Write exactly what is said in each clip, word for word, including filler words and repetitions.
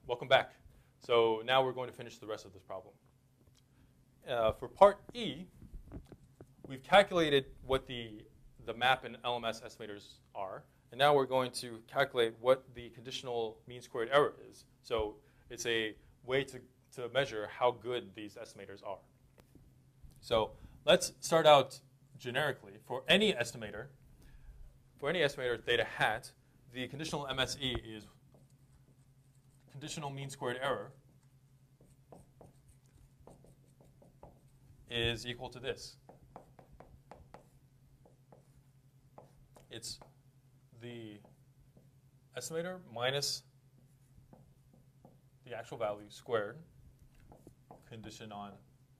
welcome back. So now we're going to finish the rest of this problem. Uh, for part E, we've calculated what the, the map and L M S estimators are. And now we're going to calculate what the conditional mean squared error is. So it's a way to, to measure how good these estimators are. So let's start out generically. For any estimator, for any estimator theta hat, the conditional M S E is conditional mean squared error is equal to this. It's the estimator minus the actual value squared, condition on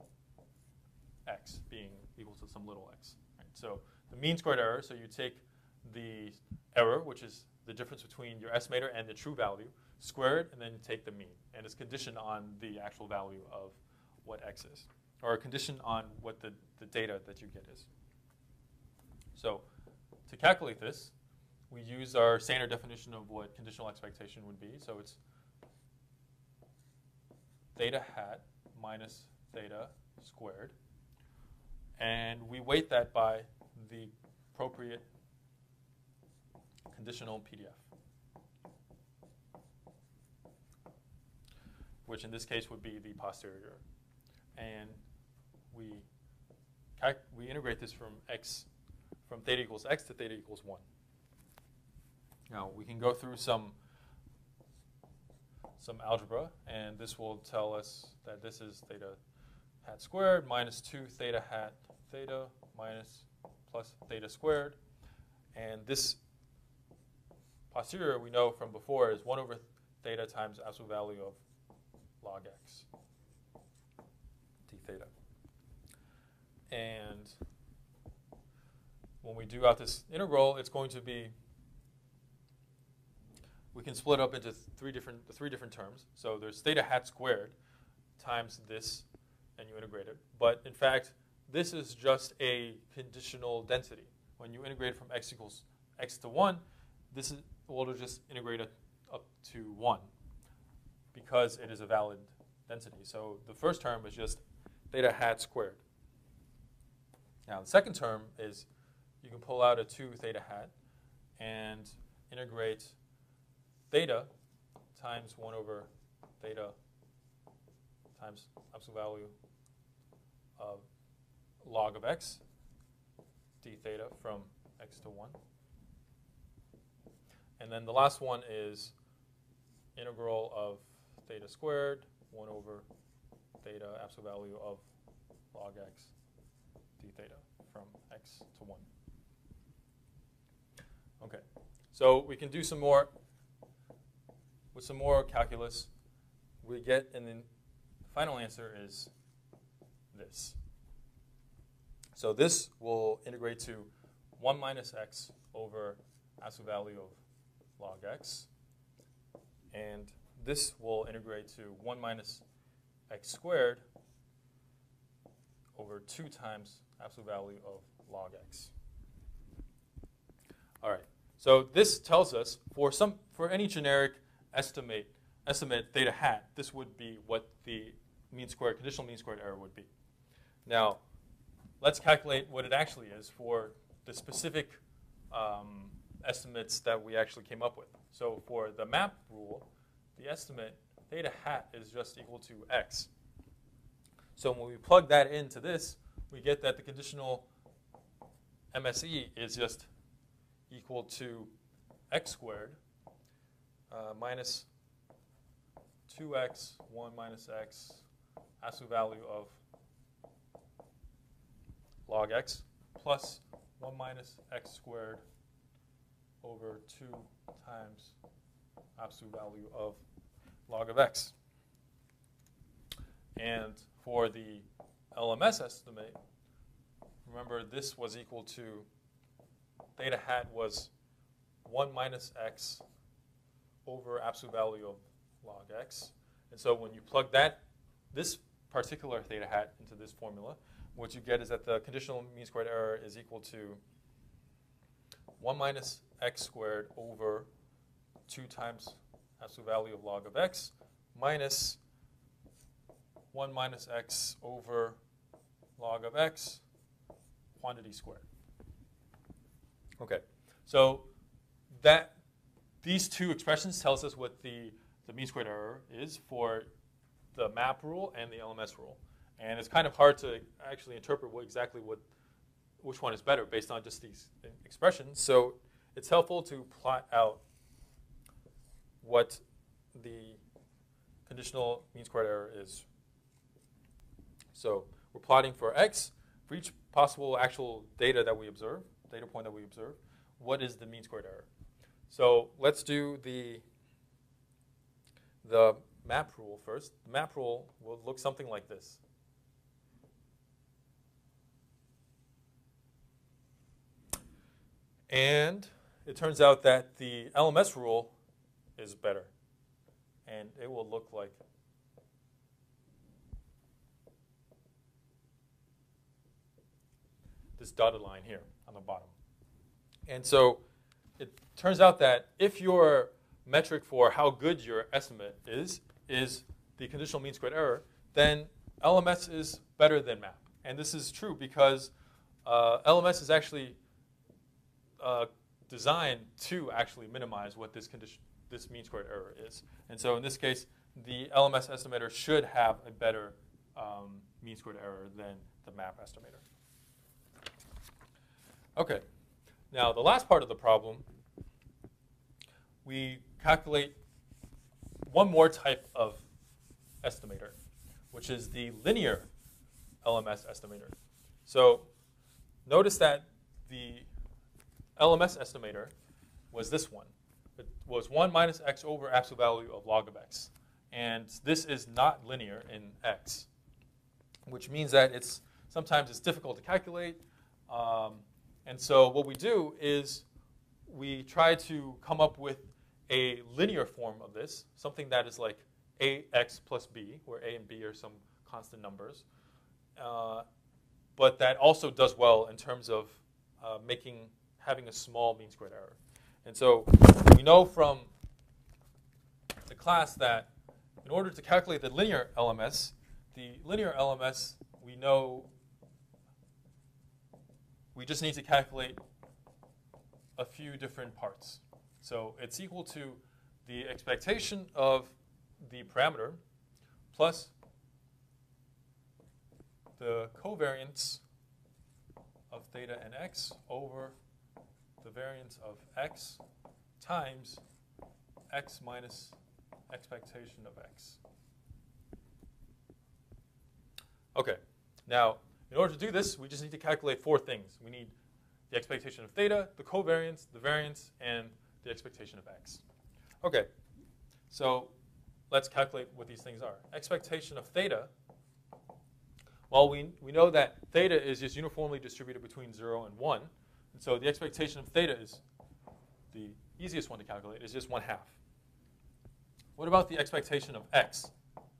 x being equal to some little x. Right? So the mean squared error, so you take the error, which is the difference between your estimator and the true value, squared, and then you take the mean. And it's conditioned on the actual value of what x is, or a condition on what the, the data that you get is. So to calculate this, we use our standard definition of what conditional expectation would be. So it's theta hat minus theta squared. And we weight that by the appropriate conditional P D F, which in this case would be the posterior. And we, we integrate this from x, from theta equals x to theta equals one. Now, we can go through some, some algebra, and this will tell us that this is theta hat squared minus two theta hat theta minus plus theta squared. And this posterior we know from before is one over theta times absolute value of log x, d theta. And when we do out this integral, it's going to be, we can split up into three different, three different terms. So there's theta hat squared times this, and you integrate it. But in fact, this is just a conditional density. When you integrate from x equals x to one, this is, will just integrate it up to one because it is a valid density. So the first term is just theta hat squared. Now the second term is you can pull out a two theta hat and integrate theta times one over theta times absolute value of log of x, d theta from x to one. And then the last one is integral of theta squared, one over theta absolute value of log x, d theta from x to one. Okay, so we can do some more, with some more calculus, we get, and then the final answer is this. So this will integrate to one minus x over absolute value of log x. And this will integrate to one minus x squared over two times absolute value of log x. All right. So this tells us for some for any generic estimate estimate theta hat, this would be what the mean squared conditional mean squared error would be. Now, let's calculate what it actually is for the specific um, estimates that we actually came up with. So for the map rule, the estimate theta hat is just equal to x. So when we plug that into this, we get that the conditional M S E is just equal to x squared uh, minus two x, one minus x, absolute value of log x, plus one minus x squared over two times absolute value of log of x. And for the L M S estimate, remember this was equal to theta hat was one minus x over absolute value of log x. And so when you plug that, this particular theta hat into this formula, what you get is that the conditional mean squared error is equal to one minus x squared over two times absolute value of log of x minus one minus x over log of x quantity squared. Okay, so that these two expressions tells us what the, the mean squared error is for the map rule and the L M S rule. And it's kind of hard to actually interpret what exactly what which one is better based on just these expressions. So it's helpful to plot out what the conditional mean squared error is. So we're plotting for x, for each possible actual data that we observe, data point that we observe, what is the mean squared error? So let's do the, the map rule first. The map rule will look something like this. And it turns out that the L M S rule is better. And it will look like this dotted line here on the bottom. And so it turns out that if your metric for how good your estimate is, is the conditional mean squared error, then L M S is better than map. And this is true because uh, L M S is actually uh, designed to actually minimize what this condition, this mean squared error is. And so in this case, the L M S estimator should have a better um, mean squared error than the map estimator. Okay, now the last part of the problem, we calculate one more type of estimator, which is the linear L M S estimator. So notice that the L M S estimator was this one. It was one minus x over absolute value of log of x. And this is not linear in x, which means that it's sometimes it's difficult to calculate. Um, and so what we do is we try to come up with a linear form of this, something that is like ax plus b, where a and b are some constant numbers, uh, but that also does well in terms of uh, making having a small mean squared error. And so we know from the class that in order to calculate the linear L M S, the linear L M S, we know we just need to calculate a few different parts. So it's equal to the expectation of the parameter plus the covariance of theta and x over the variance of x times x minus expectation of x. Okay, now in order to do this, we just need to calculate four things. We need the expectation of theta, the covariance, the variance, and the expectation of x. Okay, so let's calculate what these things are. Expectation of theta, well, we, we know that theta is just uniformly distributed between zero and one. And so the expectation of theta is the easiest one to calculate, is just one half. What about the expectation of x?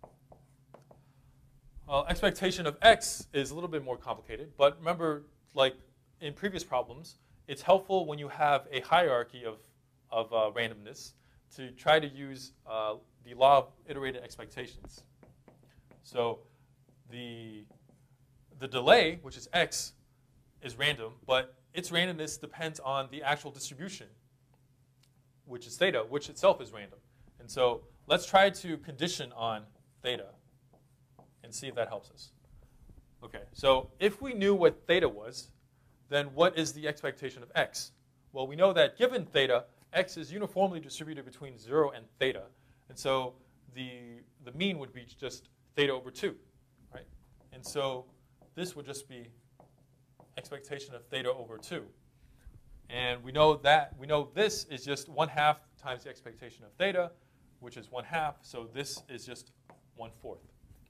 Well, expectation of x is a little bit more complicated, but remember, like in previous problems, it's helpful when you have a hierarchy of, of uh, randomness to try to use uh, the law of iterated expectations. So the, the delay, which is x, is random, but its randomness depends on the actual distribution, which is theta, which itself is random. And so let's try to condition on theta and see if that helps us. Okay, so if we knew what theta was, then what is the expectation of x? Well, we know that given theta, x is uniformly distributed between zero and theta. And so the, the mean would be just theta over two, right? And so this would just be expectation of theta over two. And we know that, we know this is just one half times the expectation of theta, which is one half. So this is just one fourth.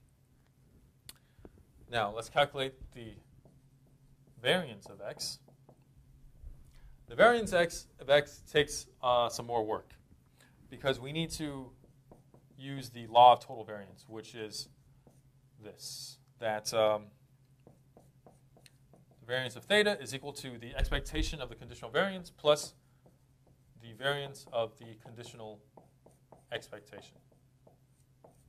Now let's calculate the variance of x. The variance x of x takes uh, some more work because we need to use the law of total variance, which is this, that um, the variance of theta is equal to the expectation of the conditional variance plus the variance of the conditional expectation.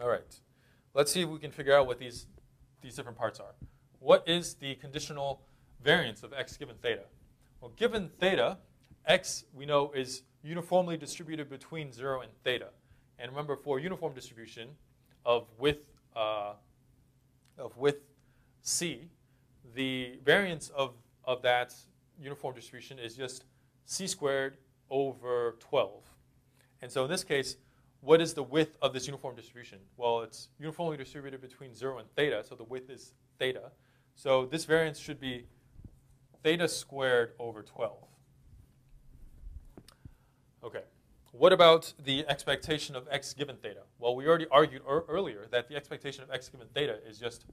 All right. Let's see if we can figure out what these, these different parts are. What is the conditional variance of x given theta? Well, given theta, x, we know, is uniformly distributed between zero and theta. And remember, for uniform distribution of width, uh, of width c, the variance of, of that uniform distribution is just c squared over twelve. And so in this case, what is the width of this uniform distribution? Well, it's uniformly distributed between zero and theta, so the width is theta. So this variance should be theta squared over twelve. Okay. What about the expectation of x given theta? Well, we already argued er earlier that the expectation of x given theta is just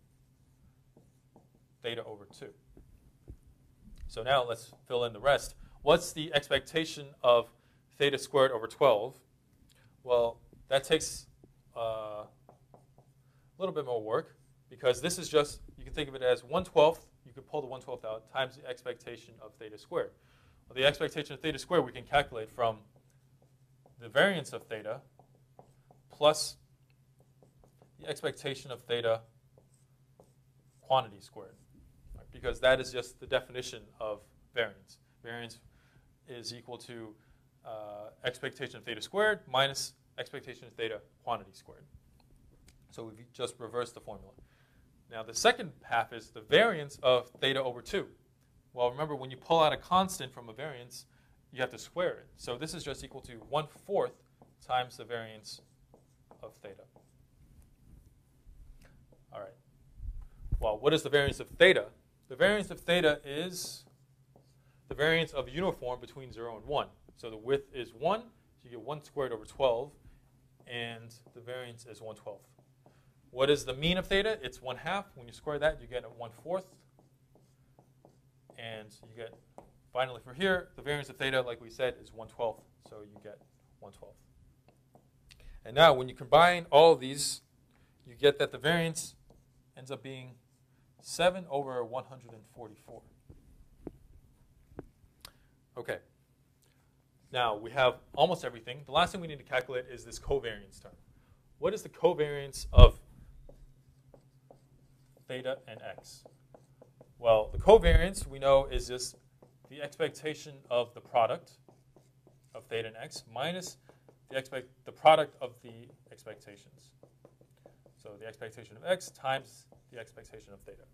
theta over two. So now let's fill in the rest. What's the expectation of theta squared over twelve? Well, that takes uh, a little bit more work, because this is just, you can think of it as one twelfth, you could pull the one twelfth out, times the expectation of theta squared. Well, the expectation of theta squared we can calculate from the variance of theta plus the expectation of theta quantity squared, right? Because that is just the definition of variance. Variance is equal to uh, expectation of theta squared minus expectation of theta quantity squared. So we've just reversed the formula. Now the second half is the variance of theta over two. Well, remember, when you pull out a constant from a variance, you have to square it. So this is just equal to one fourth times the variance of theta. All right. Well, what is the variance of theta? The variance of theta is the variance of uniform between zero and one. So the width is one, so you get one squared over twelve, and the variance is one twelfth. What is the mean of theta? It's one half. When you square that, you get a one fourth. And you get, finally for here, the variance of theta, like we said, is one twelfth. So you get one twelfth. And now when you combine all of these, you get that the variance ends up being seven over one hundred forty-four. Okay. Now we have almost everything. The last thing we need to calculate is this covariance term. What is the covariance of theta and x? Well, the covariance, we know, is just the expectation of the product of theta and x minus the, expect, the product of the expectations. So the expectation of x times the expectation of theta.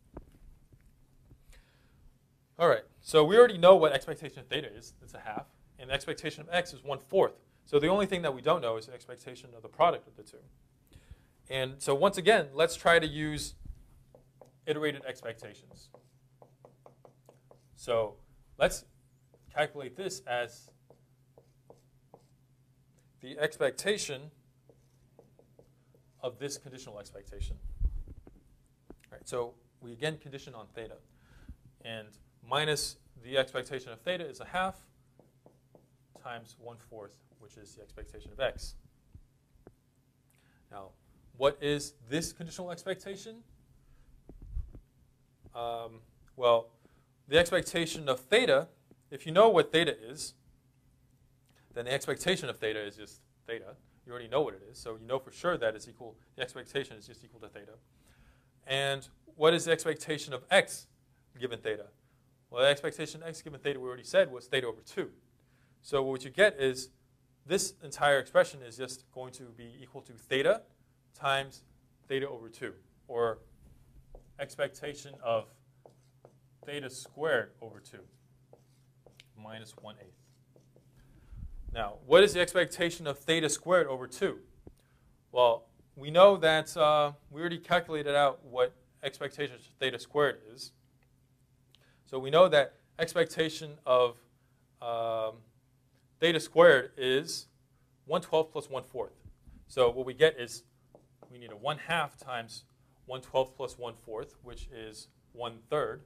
All right, so we already know what expectation of theta is. It's a half. And the expectation of x is one fourth. So the only thing that we don't know is the expectation of the product of the two. And so once again, let's try to use iterated expectations. So let's calculate this as the expectation of this conditional expectation. All right, so we again condition on theta. And minus the expectation of theta is a half times one fourth, which is the expectation of x. Now, what is this conditional expectation? Um, well, the expectation of theta, if you know what theta is, then the expectation of theta is just theta. You already know what it is, so you know for sure that it's equal, the expectation is just equal to theta. And what is the expectation of x given theta? Well, the expectation of x given theta, we already said, was theta over two. So what you get is this entire expression is just going to be equal to theta times theta over two, or expectation of theta squared over two minus one eighth. Now, what is the expectation of theta squared over two? Well, we know that uh, we already calculated out what expectation of theta squared is. So we know that expectation of um, theta squared is one twelfth plus one fourth. So what we get is we need a one half times one twelfth plus one fourth, which is one third,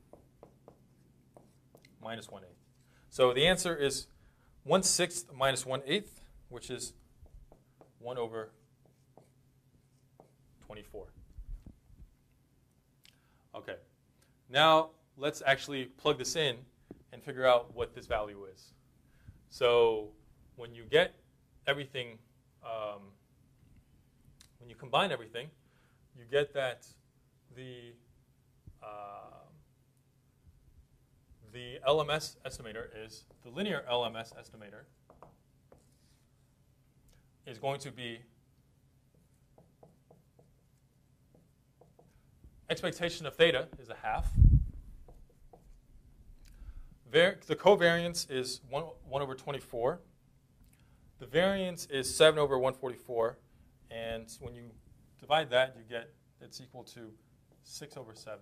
minus one eighth. So the answer is one sixth minus one eighth, which is one over twenty-four. Okay. Now let's actually plug this in and figure out what this value is. So when you get everything um, when you combine everything, you get that the uh, the L M S estimator is, the linear L M S estimator is going to be expectation of theta is a half. Var the covariance is one, one over twenty-four. The variance is seven over one forty-four. And when you divide that, you get it's equal to six over seven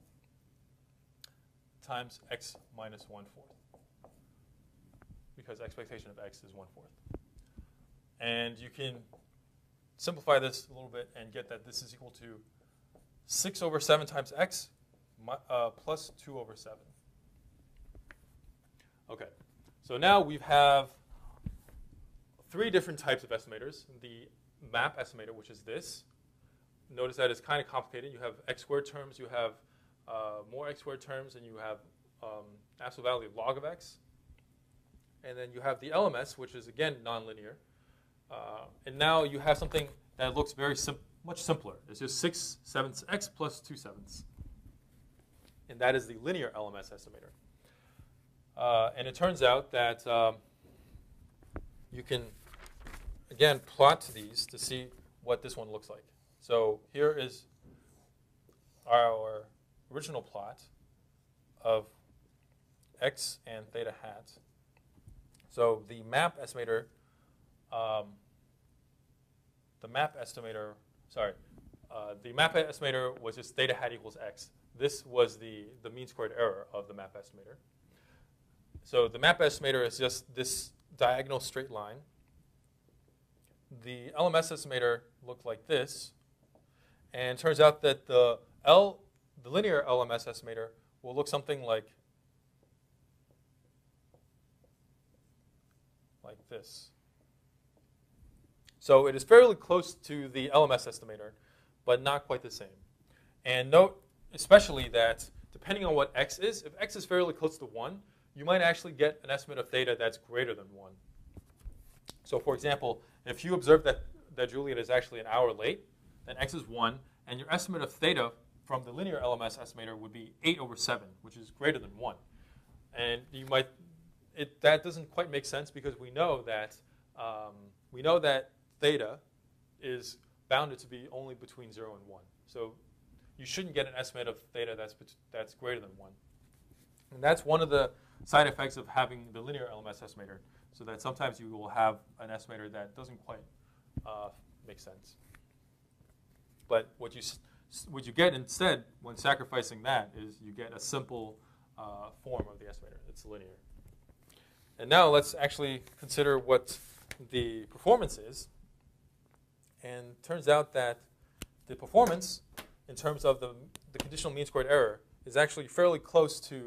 times x minus one fourth, because expectation of x is one fourth. And you can simplify this a little bit and get that this is equal to six over seven times x uh, plus two over seven. Okay, so now we have three different types of estimators. The map estimator, which is this. Notice that it's kind of complicated. You have x squared terms, you have uh, more x squared terms, and you have um, absolute value of log of x. And then you have the L M S, which is, again, nonlinear. Uh, and now you have something that looks very sim much simpler. It's just six sevenths x plus two sevenths. And that is the linear L M S estimator. Uh, and it turns out that um, you can, again, plot these to see what this one looks like. So here is our original plot of x and theta hat. So the map estimator, um, the map estimator, sorry, uh, the map estimator was just theta hat equals x. This was the, the mean squared error of the map estimator. So the map estimator is just this diagonal straight line. The L M S estimator looked like this. And it turns out that the L, the linear L M S estimator will look something like, like this. So it is fairly close to the L M S estimator, but not quite the same. And note especially that depending on what x is, if x is fairly close to one, you might actually get an estimate of theta that's greater than one. So for example, if you observe that, that Juliet is actually an hour late, then x is one, and your estimate of theta from the linear L M S estimator would be eight over seven, which is greater than one. And you might, it, that doesn't quite make sense because we know that, um, we know that theta is bounded to be only between zero and one. So you shouldn't get an estimate of theta that's, that's greater than one. And that's one of the side effects of having the linear L M S estimator, so that sometimes you will have an estimator that doesn't quite uh, make sense. But what you, what you get instead when sacrificing that is you get a simple uh, form of the estimator. It's linear. And now let's actually consider what the performance is. And it turns out that the performance, in terms of the, the conditional mean squared error, is actually fairly close to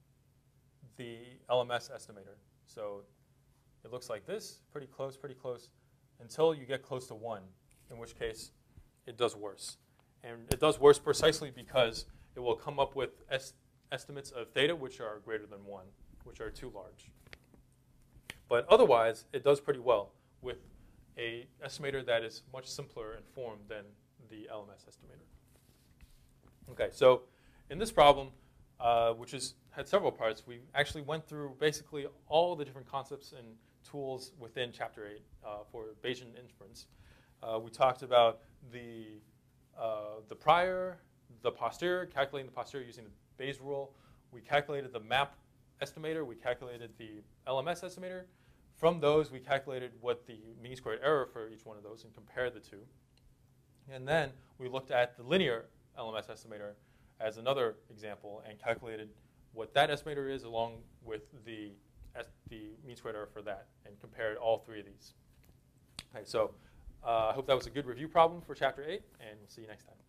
the L M S estimator. So it looks like this, pretty close, pretty close, until you get close to one, in which case it does worse. And it does worse precisely because it will come up with est estimates of theta which are greater than one, which are too large. But otherwise, it does pretty well with a estimator that is much simpler in form than the L M S estimator. Okay, so in this problem, uh, which is, had several parts, we actually went through basically all the different concepts and tools within Chapter eight uh, for Bayesian inference. Uh, we talked about the, uh, the prior, the posterior, calculating the posterior using the Bayes rule. We calculated the map estimator. We calculated the L M S estimator. From those, we calculated what the mean squared error for each one of those and compared the two. And then we looked at the linear L M S estimator as another example and calculated what that estimator is along with the, the mean squared error for that and compared all three of these. Okay, so uh, I hope that was a good review problem for Chapter eight, and we'll see you next time.